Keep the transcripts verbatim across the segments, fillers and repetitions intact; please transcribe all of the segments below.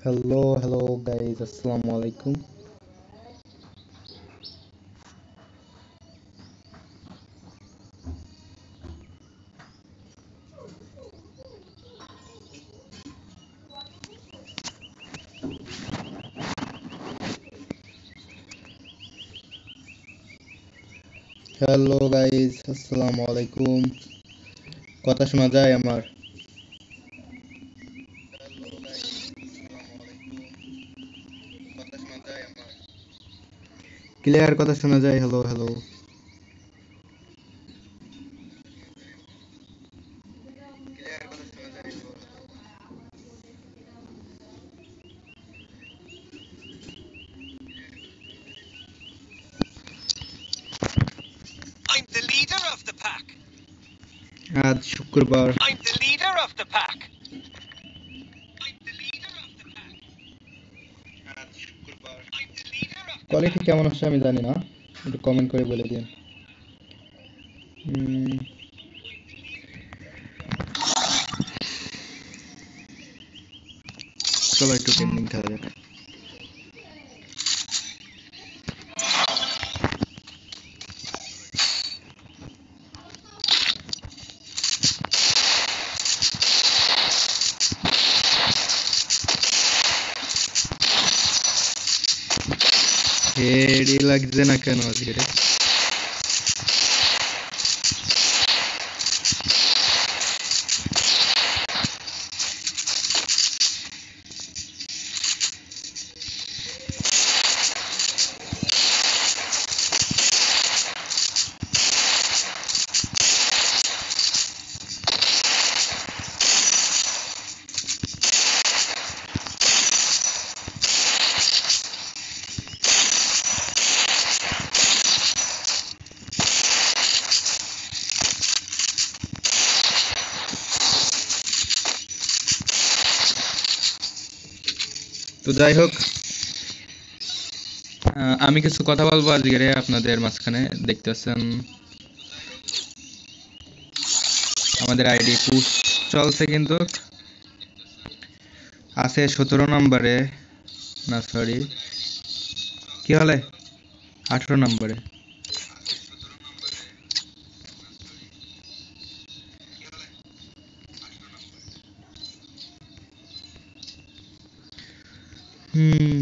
Hello, hello guys, Assalamu alaikum. Hello guys, আসসালামু আলাইকুম। কথা শোনা যায় আমার? ক্লিয়ার কথা শোনা যায়? Hello hello. I'm the leader of the pack. আজ শুক্রবার। I'm the leader of the pack. I'm the leader of the pack. আজ শুক্রবার। I'm the leader of the quality pack. কেমন আসছে আমি জানি না, একটু কমেন্ট করে বলে দিন। উম, চলো একটু ট্রেন্ডিং খেলা যাক। হেডই লাগছে না কেন আজকে রে? তো যাই হোক, আহ, আমি কিছু কথা বলবো আজকে রে আপনাদের মাঝখানে। দেখতে পাচ্ছেন আমাদের আইডি পুশ চলছে, কিন্তু আছে সতেরো নম্বরে, না সরি, কি হলে আঠারো নম্বরে। হুম,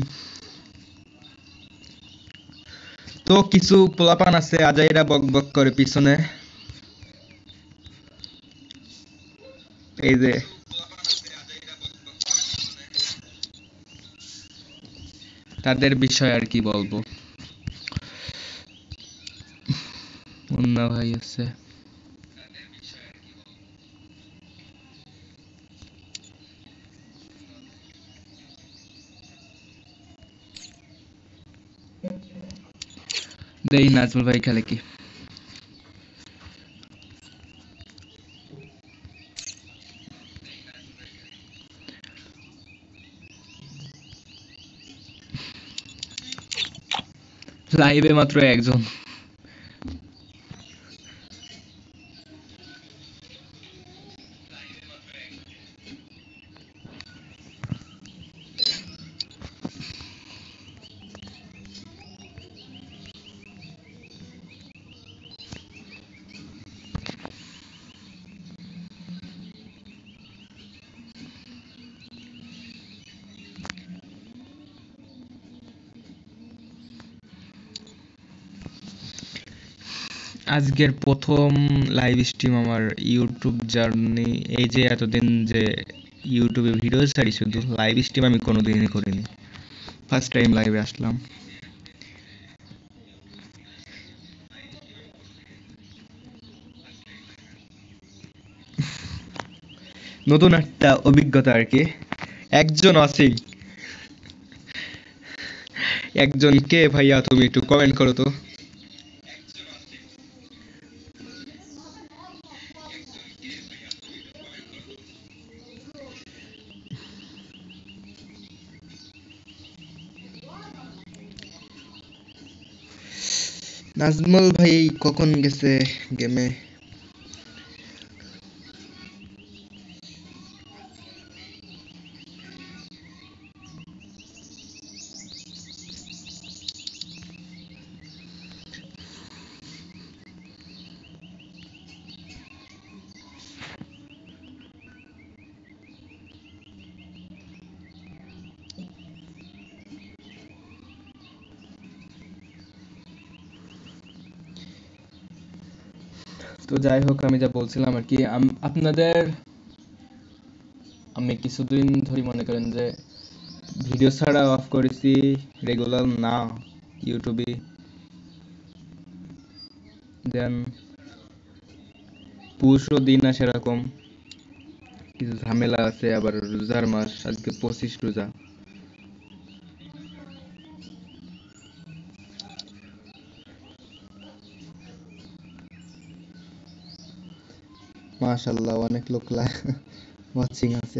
তো কিছু পোলাপান আছে আজাইরা বক বক করে পিছনে, এই যে তাদের বিষয় আর কি বলবো। মুন্না ভাই আছে, দেই নাজমুল ভাই খেলে কি। লাইভে মাত্র একজন। আজকের প্রথম লাইভ স্ট্রিম আমার ইউটিউব জার্নি। এই যে এতদিন যে ইউটিউবে ভিডিও ছাড়ি, শুধু লাইভ স্ট্রিম আমি কোনোদিনই করিনি, ফার্স্ট টাইম লাইভে আসলাম। নতুন একটা অভিজ্ঞতা আর কি। একজন আছেই, একজন কে ভাইয়া? তুমি একটু কমেন্ট করো তো। নাজমুল ভাই কখন গেছে গেমে? তো যাই হোক, আমি যা বলছিলাম আর কি, আম- আপনাদের আমি কিছুদিন ধরে মনে করেন যে ভিডিও ছাড়া অফ করেছি, রেগুলার না ইউটিউবে। দেন পুষও দিন না সেরকম, কিছু ঝামেলা আছে, আবার রোজার মাস, আজকে পঁচিশ রোজা। মাশাআল্লাহ, অনেক লোক ওয়াচিং আছে।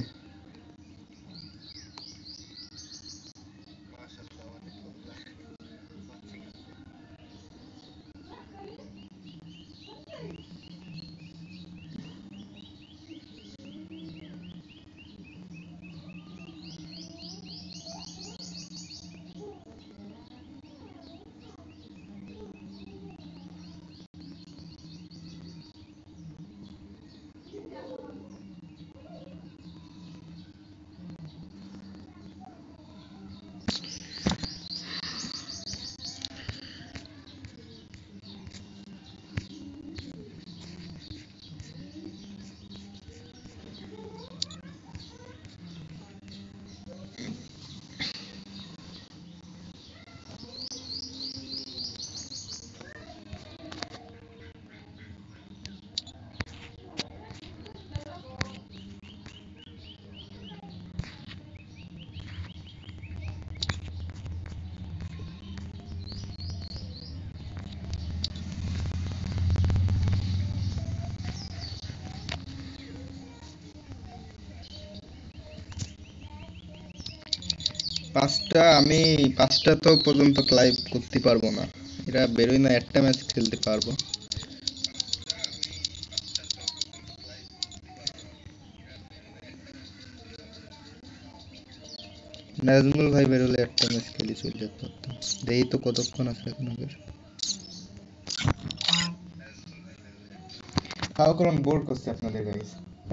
পাঁচটা আমি পাঁচটা তো পর্যন্ত লাইভ করতে পারবো না, এরা বেরোয় না, একটা ম্যাচ খেলতে পারবো। নাজমুল ভাই বেরোলে একটা ম্যাচ খেলি চলে যেতে পারতাম। এই তো কতক্ষণ আছে এখন আগের। হাও করুন, বোর করছে আপনাদের গাইস।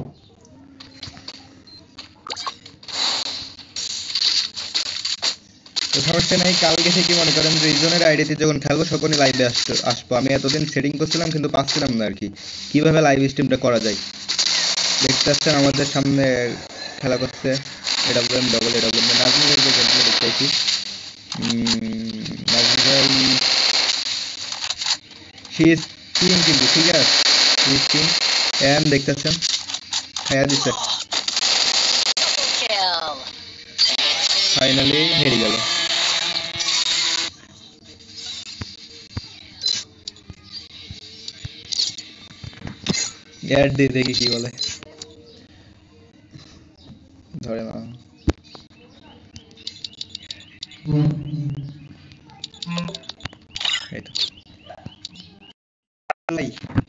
তো সমস্যা নাই, কালকে থেকে মনে করেন যে রিজনের আইডিতে যখন খেলবো সকলে লাইভে আসতে আসবো। আমি এতদিন সেটিং করছিলাম কিন্তু পাচ্ছিলাম না আর কি, কিভাবে লাইভ স্ট্রিমটা করা যায়। দেখতে পাচ্ছেন আমাদের সামনে খেলা করছে এডাব্লিউএম ডবল এডাব্লিউএম নাজমুল ভাই যে গেমটা দেখতেছি। নাজমুল ভাই সি ইজ টিম, কিন্তু ঠিক আছে সি ইজ টিম। এন্ড দেখতেছেন খায়া দিচ্ছে, ফাইনালি হেরে গেল। অ্যাড দিয়ে দেখি কি বলে, ধরে না। এই তো লাই।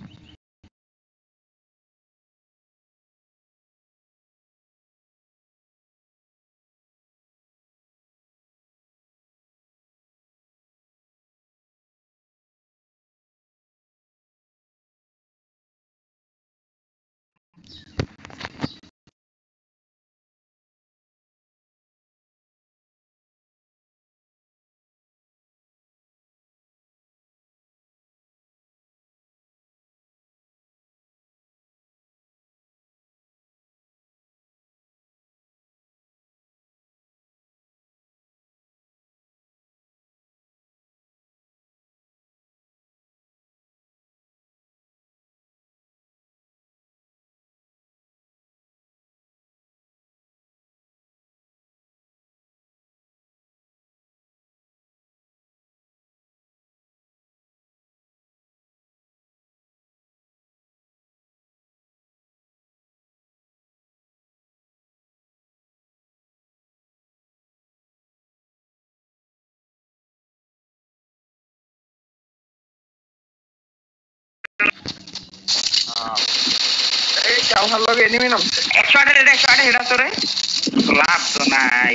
এই চাউনার লগে এনিমি নাম একশো আট এটা একশো আট এটা তোরে লাভ তো নাই।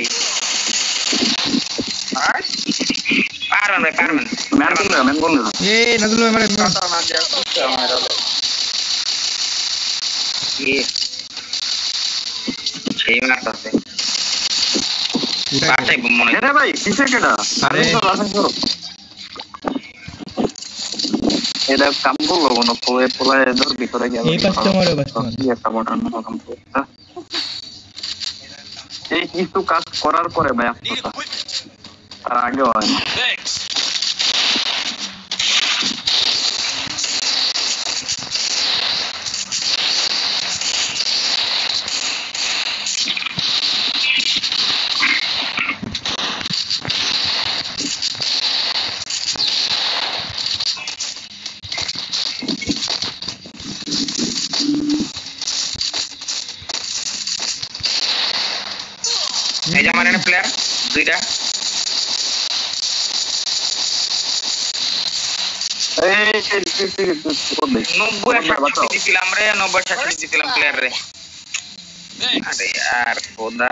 আর পারবেন ভাই পারবেন ম্যান কোন না ম্যান কোন না এ নাজমুল ভাই মারে কথা না দিয়া করতে আমার হলো কি সেই মারতাছে বাটাই মনে রে ভাই কিসে কেডা আরে তো রাসন করো এটা কাম করলো কোনো পোয়ে পোলায় ধর ভিতরে গেল এই পাঁচটা মারে পাঁচটা মারে কি একটা বটার মতো কাম করে এই কিছু কাজ করার পরে ভাই Need equipment. তার আগে হয় না Thanks. এই যে আমার এখানে প্লেয়ার দুইটা এই এই ঠিক ঠিক ঠিক দেখ নব্বই একশো দিছিলাম রে নব্বই একশো দিছিলাম প্লেয়ার রে Thanks. আরে আর খোদা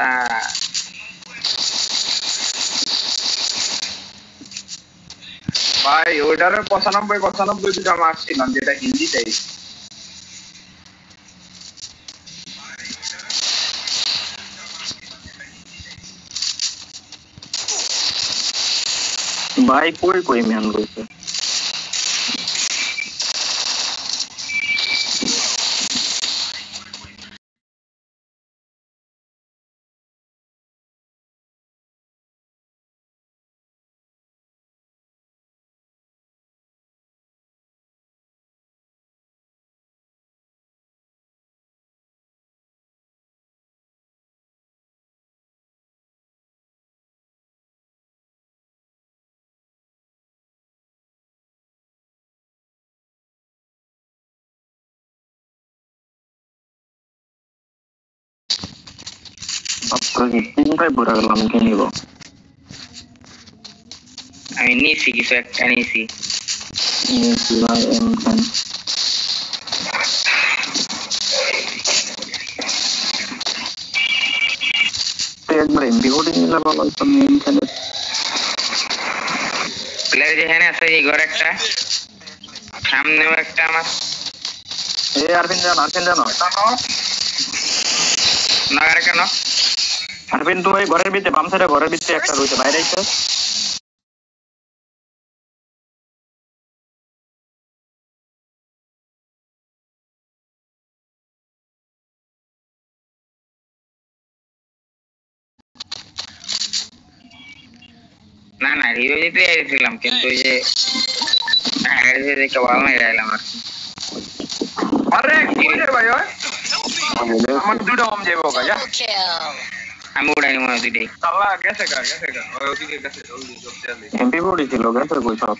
ভাই ওইটারে পঁচানব্বই পঁচানব্বই দুটা মারছিলাম যেটা হিন্দিতেই ভাই কই কই ম্যান কইছে আপনাকে তিনটায় ভরে গেলাম কি নিব আমি নিছি কিছু একটা নিছি ভাই এম টেন একবার এমবি কোড নিলে ভালো হতো এম টেন প্লেয়ার যেখানে আছে এই ঘর একটা সামনেও একটা আমার এ আরবিন জানো আরবিন জানো নাগার কেন আরবিন তো ওই ঘরের ভিতরে বাম সাইডে ঘরের ভিতরে একটা রয়েছে বাইরে আইছে না না রিভিউ দিতে এসেছিলাম কিন্তু ওই যে হ্যাঁ রিভিউ দেখে ভালো নাই রাইলাম আর কি আরে কি রে ভাই ওই আমার দুটো হোম যাইবো গাজা আমি উড়াইনি মনে হয় দুইটাই আল্লাহ গেছে গা গেছে গা ওই ওদিকে গেছে ওই জলদি এমপি বডি ছিল গেছে কই সব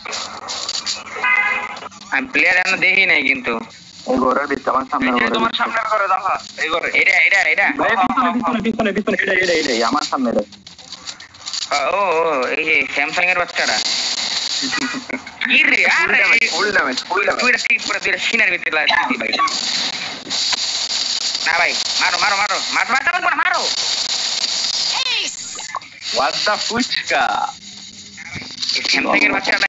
আমি প্লেয়ার এখনো দেখি নাই কিন্তু এই ঘরের ভিতরে আমার সামনে ঘরে তোমার সামনে ঘরে দেখা এই ঘরে এটা এটা এটা ভাই পিছনে পিছনে পিছনে পিছনে এটা এটা এটা আমার সামনে রে ও ও এই যে স্যামসাং এর বাচ্চাটা কি রে আরে ফুল ড্যামেজ ফুল ড্যামেজ তুই এটা ঠিক করে তুই এটা সিনার ভিতরে লাগিয়ে ভাই না ভাই মারো মারো মারো মার মারতে পারবো না মারো হোয়াট দা ফুচকা স্যামসাং এর বাচ্চাটা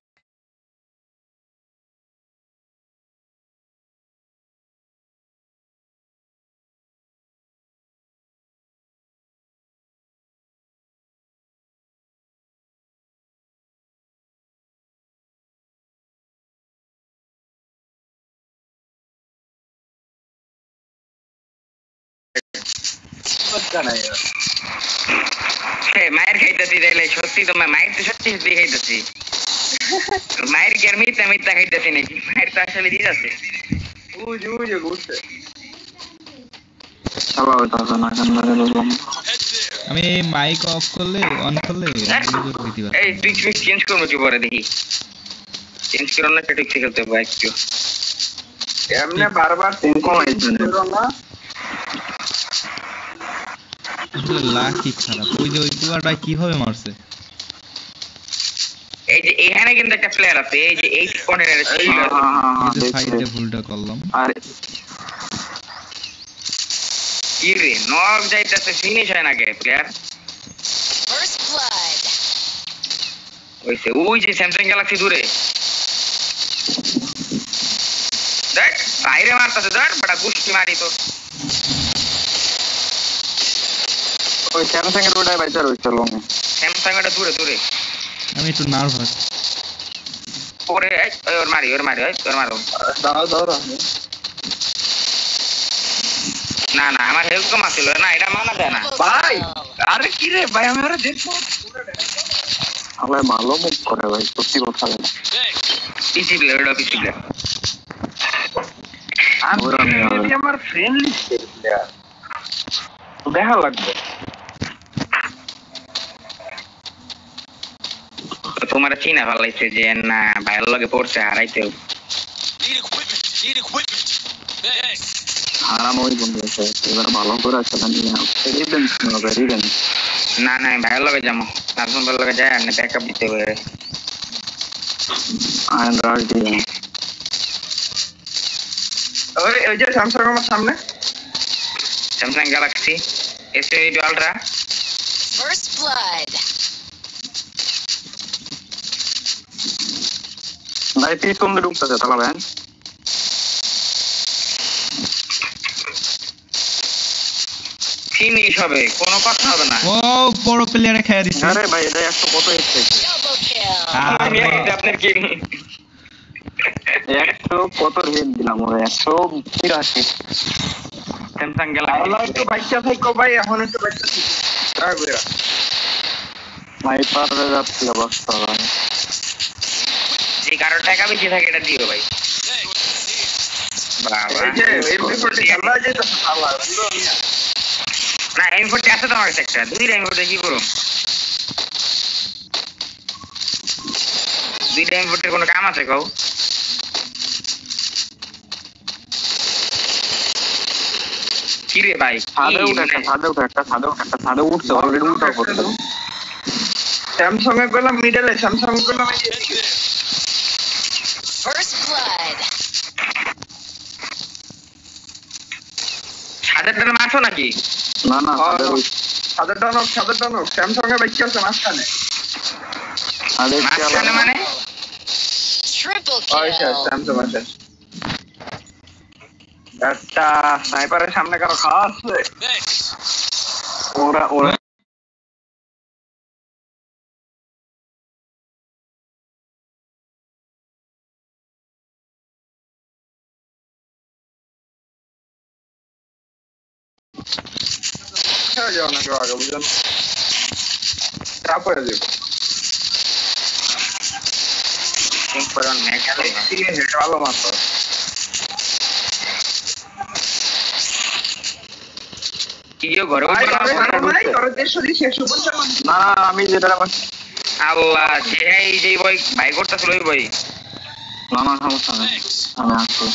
ফুচকা নাই মায়ের খাইতেছি তাইলে সত্যি তো মায়ের তো সত্যি সত্যি খাইতেছি মায়ের কি আর মিথ্যা মিথ্যা খাইতেছি নাকি মায়ের তো আসলে দিতে আছে উজ উজ ঘুরছে সবাই তো না কেন লাগলাম Head there. আমি মাইক অফ করলে অন করলে ভিডিও দিতে পারি এই তুই তুই চেঞ্জ করবো কি পরে দেখি চেঞ্জ করো না ঠিক ঠিক হতে পারে একটু এমনে বারবার চেঞ্জ করো না লাকি খারাপ ওই যে ওই পুয়াটা কিভাবে মারছে এই যে এখানে কিন্তু একটা প্লেয়ার আছে এই যে এই কর্নারের এই যে সাইডে ভুলটা করলাম আরে কি রে নক যাইতেছে ফিনিশ হয় না কে প্লেয়ার First blood. ওইসে ওই যে স্যামসাং গ্যালাক্সি দূরে দেখ বাইরে মারতেছে দেখ বড় গুষ্টি মারি তো ওই স্যামসাং এর ওটাই বাইচার হইছিল স্যামসাং এটা দূরে দূরে আমি একটু নার্ভাস ও উপরে এই, ওই ওর মারি ওর মারি ওই ওর মারো দাও দাও রাখো। না না আমার হেলথ কম আছিল না এটা মানা যায় না ভাই আরে কি রে ভাই আমি আরে দেখো আমার ভালো মুখ করে ভাই সত্যি কথা বলে পিসি প্লেয়ার ওটা পিসি প্লেয়ার আমি আমার ফ্রেন্ড লিস্টে দেখা লাগবে। তোমার চিনা ভালো লাগছে যে না ভাইয়ের লগে পড়ছে হারাইতে Need equipment. Need equipment. Thanks. হারাম ওই বন্ধু আছে এবার ভালো করে আছে না নিয়ে রিভেঞ্জ হবে রিভেঞ্জ না না ভাইয়ের লগে যাবো নাজমুল ভাইয়ের লগে যায় না ব্যাকআপ দিতে হবে আয়ন রাজ দিয়ে ওই ওই যে স্যামসাং আমার সামনে Samsung Galaxy S twenty ultra First blood. ভাই পিস কোন দিকে ঢুকতেছে তাহলে ভাই ফিনিশ হবে কোনো কথা হবে না ও বড় প্লেয়ারে খেয়ে দিচ্ছে আরে ভাই এটা একশো কত এসেছে Double kill. আমি এটা আপনার কি একশো কত রেট দিলাম ওরে একশো তিরাশি স্যামসাং আল্লাহ গ্যালাক্সি একটু বাচ্চা থাকো ভাই এখন একটু বাচ্চা থাকো রাগ বেরা স্নাইপারের যাচ্ছিল অবস্থা ভাই যে কারো টাকা বেশি থাকে এটা দিও ভাই বাবা এই যে এমপি ফোরটি খেলা যেতেছে আল্লাহ না এম ফোরটি আছে তোমার কাছে একটা দুইটা এম ফোরটি কি করো দুইটা এম ফোরটির কোনো কাম আছে কও কি রে ভাই ছাদে উঠে একটা ছাদে উঠে একটা ছাদে উঠে একটা ছাদে উঠছে অলরেডি উঠে পড়ছে স্যামসাং এ গেলাম মিডলে স্যামসাং এ গেলাম এই যে Head there. First blood. ছাদের টানে মারছো নাকি না না ছাদে সাদা টনক সাদা টনক স্যামসাং এ বাচ্চা আছে মাঝখানে ছাদে মাঝখানে মানে Triple ওই স্যার kill. স্যামসাং আছে একটা স্নাইপারের সামনে কারো খাওয়া আছে Thanks. ওরা ওরা ছেড়ে যাও না কেউ আগে বুঝলেন চাপ হয়ে যাবে ঠিক করে নেক্সট হেড ভালো মাত্র কি যে ঘরে ভাই উঠবে আরে না? আরে ভাই তোর দেড়শো দিয়ে শেষ হচ্ছে না না না আমি যেটা আল্লাহ যে এই যে বই ভাই করতেছিল ওই বই না না সমস্যা নেই Thanks. আমি আসছি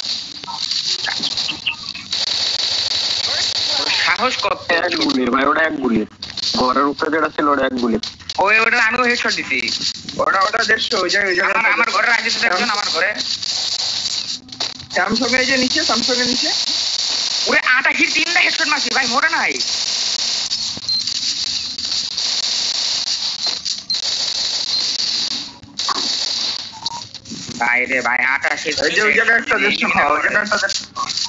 First blood. সাহস কত এক গুলি ভাই ওটা এক গুলি ঘরের উপরে যেটা ছিল ওটা এক গুলি ওই ওটা আমিও হেডশট দিছি ওটা ওটা দেড়শো ওই জায়গায় ওই আমার জায়গায় আমার ঘরে রাখি তো একজন আমার ঘরে স্যামসাং এর যে নিচে স্যামসাং এর নিচে ওরে আটাশির তিনটা হেডশট মারছি ভাই মরে নাই ভাই রে ভাই আটাশির ওই যে ওই জায়গায় একটা দেড়শো হ্যাঁ ওই জায়গায় একটা দেড়শো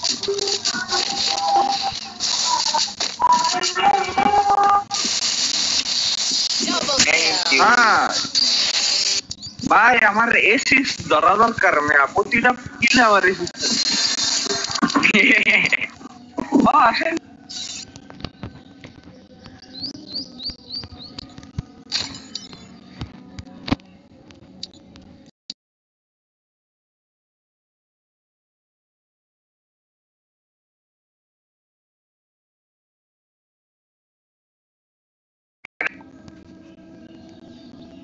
Double Thank kill. you. হ্যাঁ ভাই আমার এসিস ধরা দরকার মেয়া প্রতিটা কিলে আমার এসিস আসেন